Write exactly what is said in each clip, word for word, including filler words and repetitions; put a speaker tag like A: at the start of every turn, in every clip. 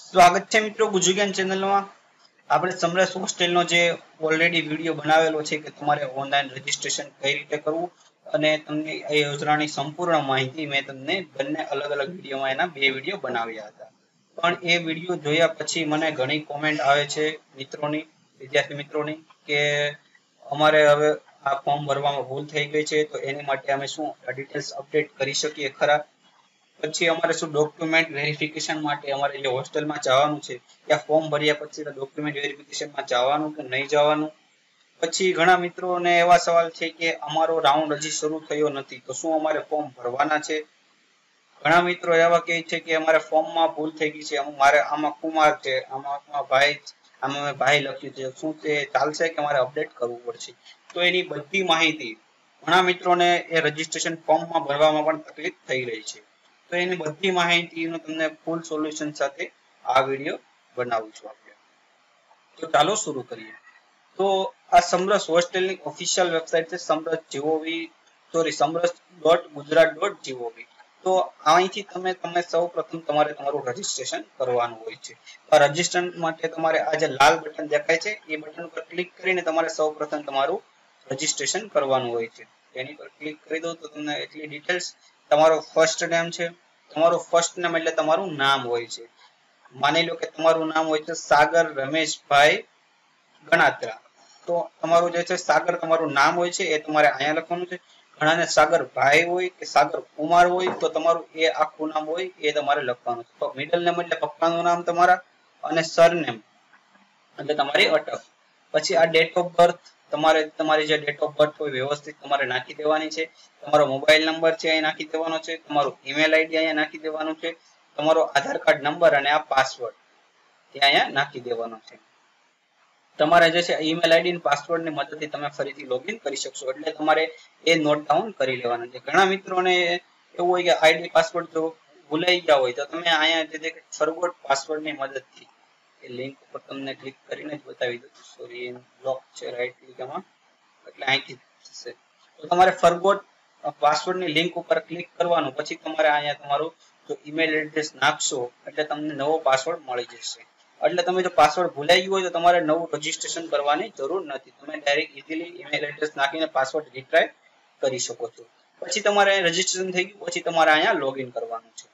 A: સ્વાગત છે મિત્રો ગુજુજ્ઞાન ચેનલમાં। આપણે સમરસ હોસ્ટેલનો જે ઓલરેડી વિડીયો બનાવેલો છે કે તમારે ઓનલાઈન રજીસ્ટ્રેશન કઈ રીતે કરવું અને તમને એ યોજનાની સંપૂર્ણ માહિતી મેં તમને બંને અલગ અલગ વિડીયોમાં એના બે વિડીયો બનાવ્યા હતા। પણ એ વિડીયો જોયા પછી મને ઘણી કોમેન્ટ આવે છે મિત્રોની, વિદ્યાર્થી મિત્રોની કે અમારે હવે આ ફોર્મ ભરવામાં ભૂલ થઈ ગઈ છે, તો એની માટે અમે શું ડિટેલ્સ અપડેટ કરી શકીએ ખરા? પછી અમારે શું ડોક્યુમેન્ટ વેરિફિકેશન માટે અમારે જે હોસ્ટેલમાં જવાનું છે ત્યાં ફોર્મ ભર્યા પછી ડોક્યુમેન્ટ વેરિફિકેશનમાં જવાનું કે નહીં જવાનું? પછી ઘણા મિત્રોને એવા સવાલ છે કે અમારો રાઉન્ડ હજી શરૂ થયો નથી, તો શું અમારે ફોર્મ ભરવાના છે? ઘણા મિત્રો એવા કહે છે કે અમારે ફોર્મમાં ભૂલ થઈ ગઈ છે, મારે આમાં કુમાર છે, આમાં ભાઈ, આમાં મેં ભાઈ લખ્યું છે, શું તે ચાલશે કે મારે અપડેટ કરવું પડશે? તો એની બધી માહિતી ઘણા મિત્રોને એ રજીસ્ટ્રેશન ફોર્મમાં ભરવામાં પણ તકલીફ થઈ રહી છે, તો એની બધી માહિતીનું તમને ફૂલ સોલ્યુશન સાથે આ વિડીયો બનાવું છું આપણે। તો ચાલો શરૂ કરીએ। તો આ સમરસ હોસ્ટેલની ઓફિશિયલ વેબસાઇટ છે Samras GOV sorry Samras dot Gujarat dot GOV. તો અહીંથી તમે તમે સૌ પ્રથમ તમારે તમારું રજીસ્ટ્રેશન કરવાનું હોય છે। આ રજીસ્ટ્રેશન માટે તમારે આ જે લાલ બટન દેખાય છે એ બટન પર ક્લિક કરીને તમારે સૌ પ્રથમ તમારું રજીસ્ટ્રેશન કરવાનું હોય છે। એની પર ક્લિક કરી દો તો તમને એટલી ડિટેલ્સ, તમારો ફર્સ્ટ નેમ છે, તમારું ફર્સ્ટ નેમ એટલે તમારું નામ હોય છે। માની લો કે તમારું નામ હોય છે સાગર રમેશભાઈ ગણાત્રા, તો તમારું જે છે સાગર તમારું નામ હોય છે એ તમારે અહીંયા લખવાનું છે। ઘણાને સાગર ભાઈ હોય કે સાગર કુમાર હોય તો તમારું એ આખું નામ હોય એ તમારે લખવાનું છે। તો મિડલ નેમ એટલે પપ્પાનું નામ તમારા અને સરનેમ એટલે તમારી અટક। પછી આ ડેટ ઓફ બર્થ તમારે તમારી જે ડેટ ઓફ બર્થ હોય વ્યવસ્થિત તમારે નાખી દેવાની છે। તમારો મોબાઈલ નંબર છે અહીં નાખી દેવાનો છે, તમારું ઈમેલ આઈડી અહીંયા નાખી દેવાનું છે, તમારો આધાર કાર્ડ નંબર અને આ પાસવર્ડ ત્યાં અહીંયા નાખી દેવાનો છે। તમારે જે છે ઈમેલ આઈડી અને પાસવર્ડ ની મદદથી તમે ફરીથી લોગિન કરી શકશો, એટલે તમારે એ નોટ ડાઉન કરી લેવાનું છે। ઘણા મિત્રોને એવું હોય કે આઈડી પાસવર્ડ જો ભૂલાઈ ગયા હોય તો તમે અહીંયા જે ફોરગોટ પાસવર્ડ ની મદદથી એ લિંક ઉપર તમને ક્લિક કરીને જ બતાવી દઉં, સોરી બ્લોક છે રાઈટ ક્લિક એમાં એટલે અહીંથી થશે। તો તમારે ફોરગોટ પાસવર્ડ ની લિંક ઉપર ક્લિક કરવાનું, પછી તમારે અહીંયા તમારું જો ઈમેલ એડ્રેસ નાખશો એટલે તમને નવો પાસવર્ડ મળી જશે। એટલે તમે જો પાસવર્ડ ભૂલાઈ ગયો હોય તો તમારે નવું રજીસ્ટ્રેશન કરવાની જરૂર નથી, તમે ડાયરેક્ટ ઇઝીલી ઈમેલ એડ્રેસ નાખીને પાસવર્ડ રિટ્રાય કરી શકો છો। પછી તમારે રજીસ્ટ્રેશન થઈ ગયું પછી તમારે અહીંયા લોગિન કરવાનું છે,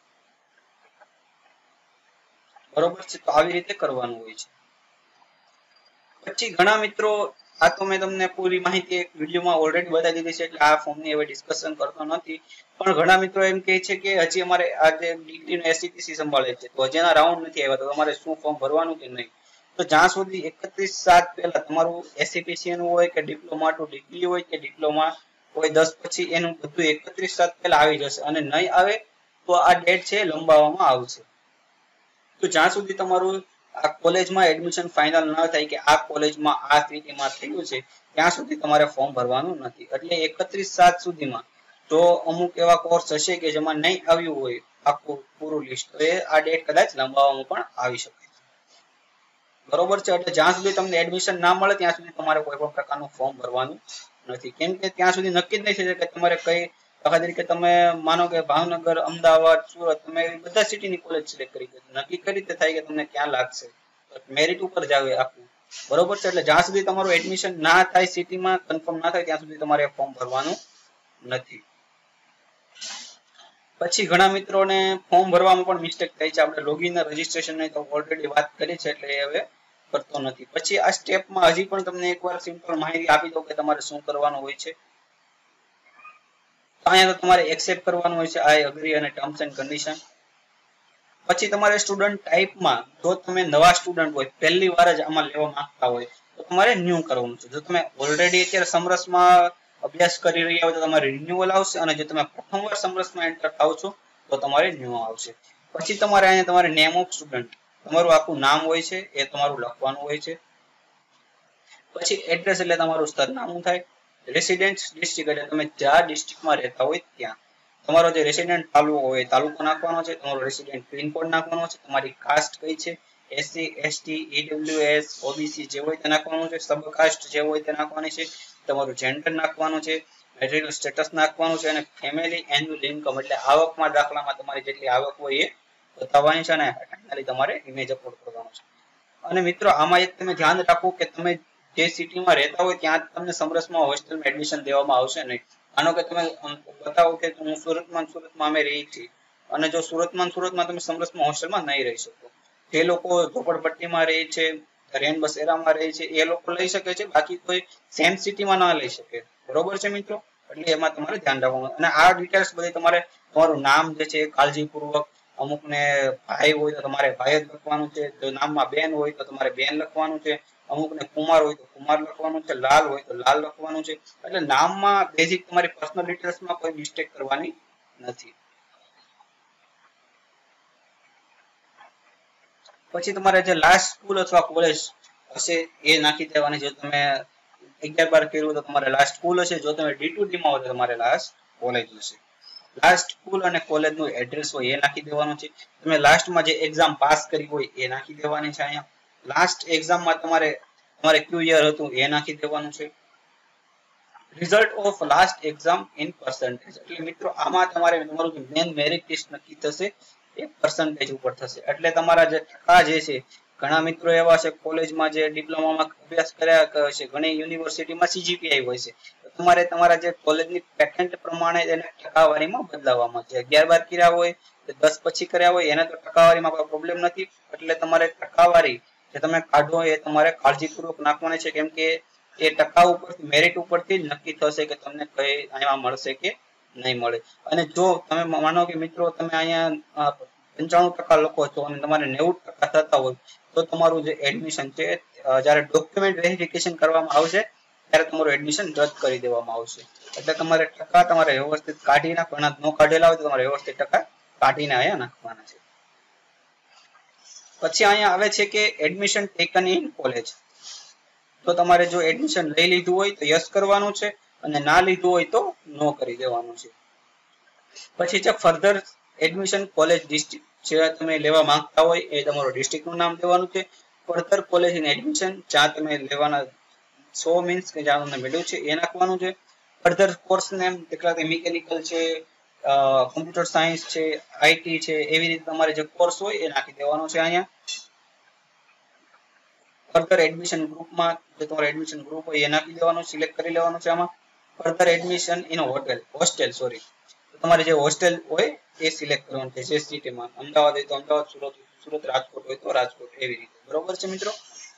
A: બરોબર છે? તો આવી રીતે કરવાનું હોય છે। પછી ઘણા મિત્રો, આ તો મેં તમને પૂરી માહિતી એક વિડીયોમાં ઓલરેડી બતાવી દીધી છે એટલે આ ફોર્મની હવે ડિસ્કશન કરતો નથી, પણ ઘણા મિત્રો એમ કહે છે કે હજી અમારે આ જે ડિગ્રીનો એસસીપીસી સંભાળે છે તો હજી એના રાઉન્ડ નથી આવ્યા, તો તમારે શું ફોર્મ ભરવાનું કે નહીં? તો જ્યાં સુધી એકત્રીસ સાત પહેલા તમારું એસસીપીસી નું હોય કે ડિપ્લોમા ટુ ડિગ્રી હોય કે ડિપ્લોમા હોય દસ પછી એનું બધું એકત્રીસ સાત પહેલા આવી જશે, અને નહીં આવે તો આ ડેટ છે લંબાવવામાં આવશે। તો જ્યાં સુધી તમારું આ કોલેજમાં એડમિશન ફાઇનલ ન થાય કે આ કોલેજમાં આ સિટીમાં થયું છે ત્યાં સુધી તમારે ફોર્મ ભરવાનું નથી। એટલે એકત્રીસ સાત સુધીમાં જો અમુક એવા કોર્સ હશે કે જેમાં નહીં આવ્યું હોય આખું પૂરું લિસ્ટ, તો એ આ ડેટ કદાચ લંબાવવામાં પણ આવી શકે છે, બરોબર છે? એટલે જ્યાં સુધી તમને એડમિશન ના મળે ત્યાં સુધી તમારે કોઈ પણ પ્રકારનું ફોર્મ ભરવાનું નથી, કેમ કે ત્યાં સુધી નક્કી જ નહીં થઈ કે તમારે કઈ, દાખલા તરીકે તમે માનો કે ભાવનગર, અમદાવાદ, સુરત, તમે બધા સિટીની કોલેજ સિલેક્ટ કરી દો, નક્કી કઈ રીતે થાય કે તમને ક્યાં લાગશે? મેરિટ ઉપર જ આવે આખું, બરોબર છે? એટલે જ્યાં સુધી તમારું એડમિશન ના થાય સિટીમાં કન્ફર્મ ના થાય ત્યાં સુધી તમારે ફોર્મ ભરવાનું નથી। પછી ઘણા મિત્રોને ફોર્મ ભરવામાં પણ મિસ્ટેક થાય છે, આપણે લોગિન રજીસ્ટ્રેશન ની તો ઓલરેડી વાત કરી છે એટલે હવે કરતો નથી। પછી આ સ્ટેપમાં હજી પણ તમને એકવાર સિમ્પલ માહિતી આપી દઉં કે તમારે શું કરવાનું હોય છે। અહીંયા તો તમારે એક્સેપ્ટ કરવાનું હોય છે આઈ અગ્રી અને ટર્મ્સ એન્ડ કન્ડિશન। પછી તમારે સ્ટુડન્ટ ટાઈપમાં જો તમે નવા સ્ટુડન્ટ હોય, પહેલી વાર જ આમાં લેવા માંગતા હોય તો તમારે ન્યૂ કરવાનું છે। જો તમે ઓલરેડી અત્યારે સમરસમાં અભ્યાસ કરી રહ્યા હોય તો તમારે રિન્યુઅલ આવશે, અને જો તમે પ્રથમ વાર સમરસમાં એન્ટર થાવ છો તો તમારે ન્યૂ આવશે। પછી તમારે અહીંયા તમારે નેમ ઓફ સ્ટુડન્ટ, તમારું આખું નામ હોય છે એ તમારું લખવાનું હોય છે। પછી એડ્રેસ એટલે તમારું સરનામું થાય, રેસિડેન્ટ ડિસ્ટ્રિક્ટ એટલે તમે જ્યાં ડિસ્ટ્રિક્ટમાં રહેતા હોય ત્યાં, તમારો જે રેસિડેન્ટ તાલુકો હોય તાલુકો નાખવાનો છે, તમારો રેસિડેન્ટ પિનકોડ નાખવાનો છે, તમારી કાસ્ટ કઈ છે, એસસી, એસટી, ઈડબ્લ્યુએસ, ઓબીસી જે હોય તે નાખવાનું છે, સબ કાસ્ટ જે હોય તે નાખવાની છે, તમારું જેન્ડર નાખવાનું છે, મેરિટલ સ્ટેટસ નાખવાનું છે, અને ફેમિલી એન્યુઅલ ઇન્કમ એટલે આવકમાં દાખલામાં તમારી જેટલી આવક હોય એ બતાવવાની છે, અને ખાલી તમારે ઇમેજ અપલોડ કરવાનો છે. અને મિત્રો આમાં એક તમે ધ્યાન રાખો કે તમે જે સિટીમાં રહેતા હોય ત્યાં તમને સમરસમાં હોસ્ટેલમાં એડમિશન દેવામાં આવશે નહીં. માનો કે તમે બતાવો કે હું સુરતમાં સુરતમાં અમે રહી છીએ અને જો સુરતમાં સુરતમાં તમે સમરસમાં હોસ્ટેલમાં નહીં રહી શકો, જે લોકો ઝોપડપટ્ટીમાં રહે છે, રેન બસેરામાં રહે છે, એ લોકો લઈ શકે છે, બાકી કોઈ સેમ સિટીમાં ના લઈ શકે. બરોબર છે મિત્રો, એટલે એમાં તમારે ધ્યાન રાખવાનું. અને આ ડિટેલ્સ બધી તમારે તમારું નામ જે છે કાળજીપૂર્વક, અમુક ને ભાઈ હોય તો તમારે ભાઈ જ લખવાનું છે, જો નામમાં બેન હોય તો તમારે બેન લખવાનું છે, અમુક ને કુમાર હોય તો કુમાર લખવાનું છે, લાલ હોય તો લાલ લખવાનું છે. એટલે નામમાં બેઝિક તમારી પર્સનલ ડિટેલ્સમાં કોઈ મિસ્ટેક કરવાની નથી. પછી તમારે જે લાસ્ટ સ્કૂલ અથવા કોલેજ હશે એ નાખી દેવાની. જો તમે અગિયાર બાર કર્યું તો તમારે લાસ્ટ સ્કૂલ હશે, જો તમે ડી ટુ ડી માં હો તો તમારે લાસ્ટ કોલેજ હશે. લાસ્ટ સ્કૂલ અને કોલેજ નું એડ્રેસ હોય એ નાખી દેવાનું છે. તમે લાસ્ટમાં જે એક્ઝામ પાસ કરી હોય એ નાખી દેવાની છે. અહીંયા લાસ્ટ એક્ઝામમાં તમારે તમારે ક્યુ યર હતું એ નાખી દેવાનું છે. Result of last exam in percentage, એટલે મિત્રો આમાં તમારે તમારું જે મેન મેરિટ લિસ્ટ નક્કી થશે એ પર્સન્ટેજ ઉપર થશે. એટલે તમારા જે ટકા જે છે, ઘણા મિત્રો એવા છે કોલેજમાં જે ડિપ્લોમામાં અભ્યાસ કર્યા છે, ઘણી યુનિવર્સિટીમાં સીજીપીઆઈ હોય છે, તો તમારે તમારા જે કોલેજની પેટન્ટ પ્રમાણે એને ટકાવારીમાં બદલાવવામાં છે. અગિયાર બાર કર્યા હોય કે દસ પછી કર્યા હોય એને તો ટકાવારીમાં કોઈ પ્રોબ્લેમ નથી. એટલે તમારે ટકાવારી જે તમે કાઢો એ તમારે કાળજીપૂર્વક નાખવાની છે, કેમ કે એ ટકા ઉપર મેરિટ ઉપરથી જ નક્કી થશે કે તમને કઈ અહીંયા મળશે કે નહીં મળે. અને જો તમે માનો કે મિત્રો તમે અહીંયા પંચાણું ટકા લોકો છો અને તમારે નેવું ટકા થતા હોય તો તમારું જે એડમિશન છે, જયારે ડોક્યુમેન્ટ વેરિફિકેશન કરવામાં આવશે ત્યારે તમારું એડમિશન રદ કરી દેવામાં આવશે. એટલે તમારે ટકા તમારે વ્યવસ્થિત કાઢી નાખવાના, ન કાઢેલા હોય તો તમારે વ્યવસ્થિત ટકા કાઢીને અહીંયા નાખવાના છે. પછી અહીંયા આવે છે કે એડમિશન ટેકન ઇન કોલેજ. તો તમારે જો એડમિશન લઈ લીધું હોય તો યસ કરવાનું છે, અને ના લીધું હોય તો નો કરી દેવાનું છે. પછી છે ફર્ધર એડમિશન કોલેજ ડિસ્ટ્રિક્ટ, જે તમે લેવા માંગતા હોય એ તમારું ડિસ્ટ્રિક્ટનું નામ દેવાનું છે. ફર્ધર કોલેજ ઇન એડમિશન, જ્યાં તમે લેવાના સો મીન્સ કે જ્યાં તમને મળ્યું છે એ નાખવાનું છે. ફર્ધર કોર્સ નેમ, દાખલા કે મિકેનિકલ છે, કોમ્પ્યુટર સાયન્સ છે, આઈટી છે, એવી રીતે તમારે જે કોર્સ હોય એ નાખી દેવાનો છે. અહીંયા ફર્ધર એડમિશન ગ્રુપમાં જે તમારો એડમિશન ગ્રુપ હોય એ નાખી દેવાનું, સિલેક્ટ કરી લેવાનું છે. આમાં further admission in hotel hostel sorry તમારે જે હોસ્ટેલ હોય એ સિલેક્ટ કરવાનું છે, જે સિટીમાં અમદાવાદ હોય તો અમદાવાદ, સુરત સુરત રાજકોટ હોય તો રાજકોટ, એવી રીતે. બરોબર છે મિત્રો.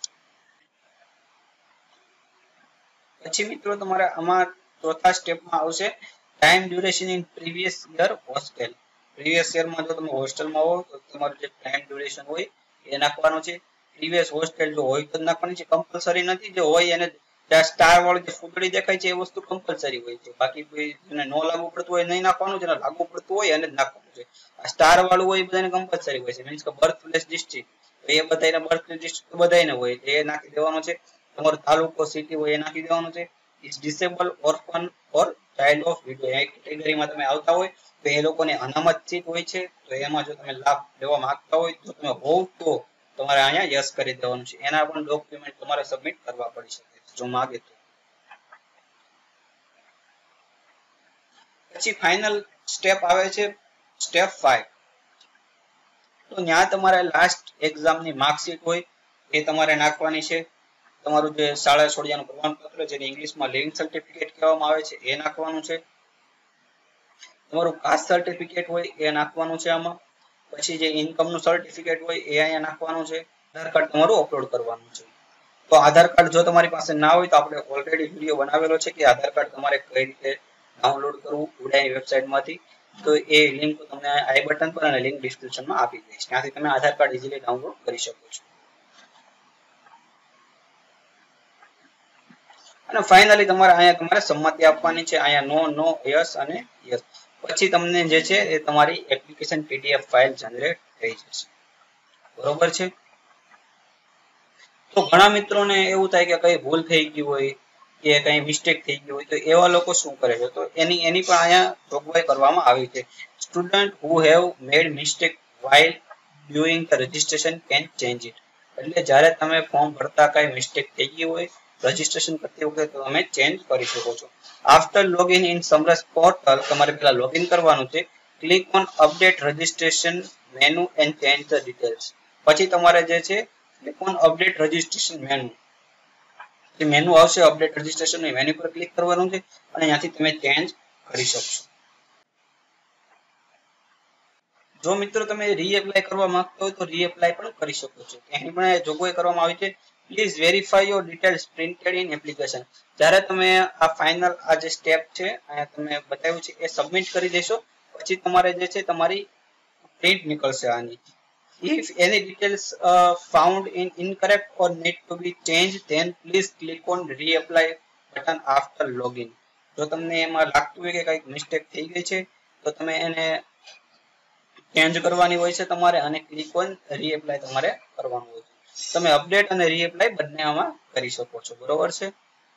A: પછી મિત્રો તમારે આમાં ચોથા સ્ટેપમાં આવશે time duration in previous year hostel. Previous યરમાં જો તમે હોસ્ટેલમાં હો તો તમારું જે ટાઈમ ડ્યુરેશન હોય એ નાખવાનું છે. પ્રીવિયસ હોસ્ટેલ જો હોય તો નાખવાની છે, કમ્પલસરી નથી. જે હોય એને સ્ટાર વાળું જે ફૂટડી દેખાય છે એ વસ્તુ કમ્પલસરી હોય છે, બાકી કોઈ જેને ન લાગુ પડતું હોય નહીં નાખવાનું, જેને લાગુ પડતું હોય એને જ નાખવાનું છે. આ સ્ટાર વાળું હોય એ બધાને કમ્પલસરી હોય છે, મીન્સ કે બર્થ પ્લેસ ડિસ્ટ્રિક્ટ એ બધાને બર્થ પ્લેસ ડિસ્ટ્રિક્ટ બધાને હોય એ નાખી દેવાનું છે. તમારો તાલુકો સિટી હોય એ નાખી દેવાનું છે. Is disable orphan or child of widow એ કેટેગરીમાં તમે આવતા હોય તો એ લોકોને અનામત સીટ હોય છે, તો એમાં જો તમે લાભ લેવા માંગતા હોય તો તમે હોવ તો તમારે અહીંયા યસ કરી દેવાનું છે. એના પણ ડોક્યુમેન્ટ તમારે સબમિટ કરવા પડી શકે છે જો માંગે તો. પછી ફાઇનલ સ્ટેપ આવે છે સ્ટેપ ફાઈવ. તો ત્યાં તમારે લાસ્ટ એક્ઝામની માર્કશીટ હોય એ તમારે નાખવાની છે. તમારું જે શાળા છોડ્યાનું પ્રમાણપત્ર, જેને ઇંગ્લિશમાં લિવિંગ સર્ટિફિકેટ કહેવામાં આવે છે, એ નાખવાનું છે. તમારું કાસ્ટ સર્ટિફિકેટ હોય એ નાખવાનું છે આમાં. પછી જે ઇન્કમનું સર્ટિફિકેટ હોય એ અહીંયા નાખવાનું છે. આધાર કાર્ડ તમારું અપલોડ કરવાનું છે. તો આધાર કાર્ડ જો તમારી પાસે ના હોય તો આપણે ઓલરેડી વિડીયો બનાવેલો છે કે આધાર કાર્ડ તમારે કઈ રીતે ડાઉનલોડ કરવું ઉડાઈની વેબસાઇટમાંથી. તો એ લિંક તમને આઈ બટન પર અને લિંક ડિસ્ક્રિપ્શનમાં આપી દઈશ, ત્યાંથી તમે આધાર કાર્ડ ઇઝીલી ડાઉનલોડ કરી શકો છો. અને ફાઇનલી તમારે અહીંયા તમારે સંમતિ આપવાની છે. અહીંયા નો નો યસ અને યસ. પછી તમને જે છે એ તમારી એપ્લિકેશન પીડીએફ ફાઇલ જનરેટ થઈ જશે. બરોબર છે. તો ઘણા મિત્રોને એવું થાય કે કઈ ભૂલ થઈ ગઈ હોય કે કઈ મિસ્ટેક થઈ ગઈ હોય તો એવા લોકો શું કરે છે, તો એની એની પણ અહીંયા જોગવાઈ કરવામાં આવી છે. Student who have made mistake while doing the registration can change it. એટલે જ્યારે તમે ફોર્મ ભરતા કઈ મિસ્ટેક થઈ ગઈ હોય રજીસ્ટ્રેશન કરતી વખતે તો તમે ચેન્જ કરી શકો છો. After login in Samras portal, તમારે પેલા લોગિન કરવાનું છે. Click on update registration menu and change the details. પછી તમારે જે છે click on update registration menu, જે મેનુ આવશે અપડેટ રજિસ્ટ્રેશન ની મેનુ પર ક્લિક કરવાનું છે અને અહીંયાથી તમે ચેન્જ કરી શકશો. જો મિત્રો તમે રીએપ્લાય કરવા માંગતા હોય તો રીએપ્લાય પણ કરી શકો છો. અહીં પણ જોગવાઈ કરવામાં આવી છે, please verify your details printed in application. જ્યારે તમે આ ફાઇનલ આ જે સ્ટેપ છે અહીંયા તમે બતાવ્યું છે એ સબમિટ કરી દેશો પછી તમારે જે છે તમારી પ્રિન્ટ નીકળશે આની. If any details uh, found in incorrect or need to be changed, then please click on reapply button after login. જો તમને એમાં લાગતું હોય કે કંઈક મિસ્ટેક થઈ ગઈ છે તો તમે એને ચેન્જ કરવાની હોય છે તમારે અને ક્લિક ઓન રીએપ્લાય તમારે કરવાનું હોય છે. તમે અપડેટ અને રીએપ્લાય બંને આમાં કરી શકો છો, બરોબર છે.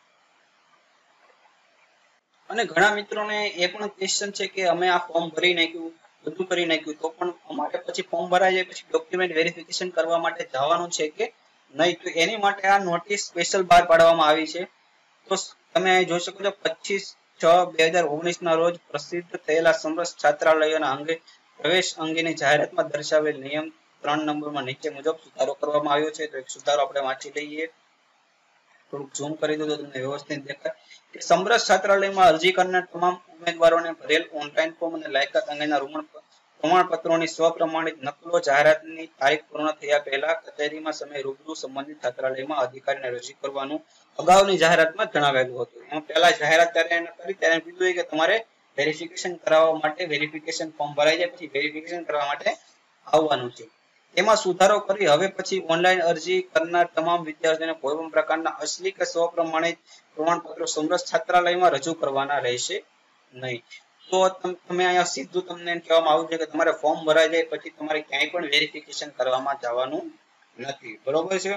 A: અને ઘણા મિત્રોને એ પણ ક્વેશ્ચન છે કે અમે આ ફોર્મ ભરી નાખ્યું, બધું કરી નાખ્યું, તો પણ અમારે પછી ફોર્મ ભરાઈ જાય પછી ડોક્યુમેન્ટ વેરિફિકેશન કરવા માટે જવાનું છે કે નહીં. તો એની માટે આ નોટિસ સ્પેશિયલ બહાર પાડવામાં આવી છે. તો તમે જોઈ શકો છો પચીસ છ બે હજાર ઓગણીસ ના રોજ પ્રસિદ્ધ થયેલા સમરસ છાત્રાલયોના અંગે પ્રવેશ અંગેની જાહેરાતમાં દર્શાવેલ નિયમ ત્રણ નંબરમાં નીચે મુજબ સુધારો કરવામાં આવ્યો છે. તો એક સુધારો આપણે વાંચી લઈએ, થોડુંક ઝૂમ કરી દો તો તમને વ્યવસ્થિત દેખાય કે સમરસ છાત્રાલયમાં અરજી કરનાર તમામ ઉમેદવારોને ભરેલ ઓનલાઈન ફોર્મ અને લાયકાત અંગેના પ્રમાણપત્રોની સ્વપ્રમાણિત નકલો જાહેરાતની તારીખ પૂર્ણ થયા પહેલા કચેરીમાં સમય રૂબરૂ સંબંધિત છાત્રાલયમાં અધિકારીને રજૂ કરવાનું અગાઉની જાહેરાતમાં જણાવેલું હતું. એમાં પહેલા જાહેરાત ત્યારે કરી ત્યારે કીધું કે તમારે વેરિફિકેશન કરાવવા માટે વેરિફિકેશન ફોર્મ ભરાઈ જાય પછી વેરિફિકેશન કરવા માટે આવવાનું છે. એમાં સુધારો કરી હવે પછી ઓનલાઈન અરજી કરનાર તમામ વિદ્યાર્થીઓને કોઈ પણ પ્રકારના અસલી કે સ્વપ્રમાણિત પ્રમાણપત્રો સમરસ છાત્રાલયમાં રજૂ કરવાના રહેશે નહીં. તો તમે અહીંયા સીધું તમને કહેવામાં આવ્યું છે કે તમારે ફોર્મ ભરાઈ જાય પછી તમારે ક્યાંય પણ વેરિફિકેશન કરવામાં જવાનું નથી, બરોબર છે.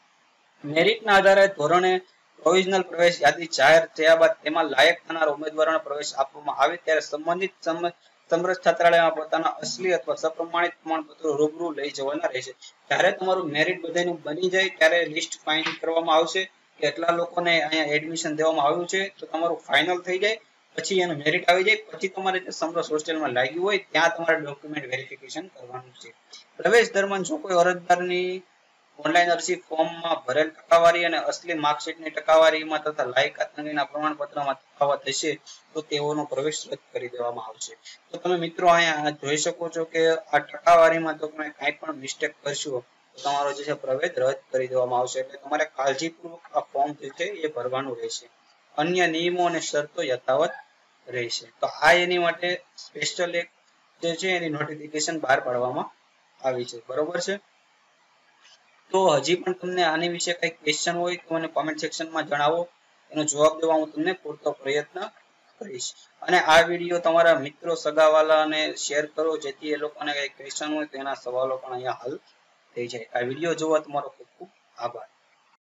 A: મેરિટના આધારે ધોરણે પ્રોવિઝનલ પ્રવેશ યાદી જાહેર થયા બાદ તેમાં લાયક થનાર ઉમેદવારોને પ્રવેશ આપવામાં આવે ત્યારે સંબંધિત સમરસ છાત્રાલયમાં પોતાના અસલી અથવા સપ્રમાણિત પ્રમાણપત્રો રૂબરૂ લઈ જવાના રહેશે. જ્યારે તમારું મેરિટ બધાનું બની જાય ત્યારે લિસ્ટ ફાઇનલ કરવામાં આવશે કે એટલા લોકોને અહીંયા એડમિશન દેવામાં આવ્યું છે. તો તમારું ફાઇનલ થઈ જાય પછી એનું મેરિટ આવી જાય પછી તમારે સમરસ હોસ્ટેલમાં લાગ્યું હોય ત્યાં તમારે ડોક્યુમેન્ટ વેરિફિકેશન કરવાનું છે. પ્રવેશ દરમિયાન જો કોઈ અરજદારની ઓનલાઈન અરજી ફોર્મમાં ભરેલ ટકાવારી અને અસલી માર્કશીટની ટકાવારીમાં તથા લાયકાત અંગેના પ્રમાણપત્રમાં તફાવત હશે તો તેઓનો પ્રવેશ રદ કરી દેવામાં આવશે. તો તમે મિત્રો અહીંયા જોઈ શકો છો કે આ ટકાવારીમાં તો તમે કાંઈ પણ મિસ્ટેક કરશો તો તમારો જે છે પ્રવેશ રદ કરી દેવામાં આવશે. એટલે તમારે કાળજીપૂર્વક આ ફોર્મ જે છે એ ભરવાનું રહેશે. અન્ય નિયમો અને શરતો યથાવત રહેશે. તો આ એની માટે સ્પેશિયલ એક જે છે એની નોટિફિકેશન બહાર પાડવામાં આવી છે, બરોબર છે. તો હજી પણ તમને આની વિશે કઈ ક્વેશ્ચન હોય તો મને કોમેન્ટ સેક્શનમાં જણાવો, એનો જવાબ દેવા હું તમને પૂરતો પ્રયત્ન કરીશ. અને આ વિડીયો તમારા મિત્રો સગાવાલાને શેર કરો જેથી એ લોકોને કઈ ક્વેશ્ચન હોય તો એના સવાલો પણ અહીંયા હલ થઈ જાય. આ વિડીયો જોવા તમારો ખૂબ ખૂબ આભાર.